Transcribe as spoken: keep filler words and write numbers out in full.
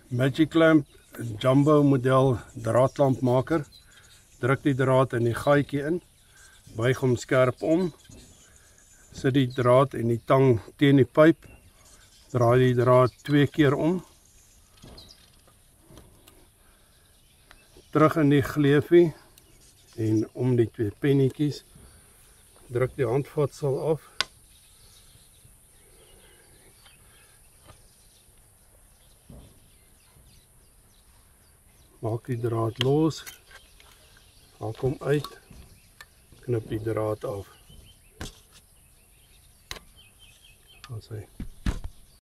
Magiclamp Jumbo model draadlampmaker. Druk die draad in die gaatjie in, buig hom skerp om, sit die draad en die tang teen die pyp, draai die draad twee keer om, terug in die gleufie en om die twee pennetjies, druk die handvatsel af, maak die draad los, haal hom uit, knip die draad af. As hy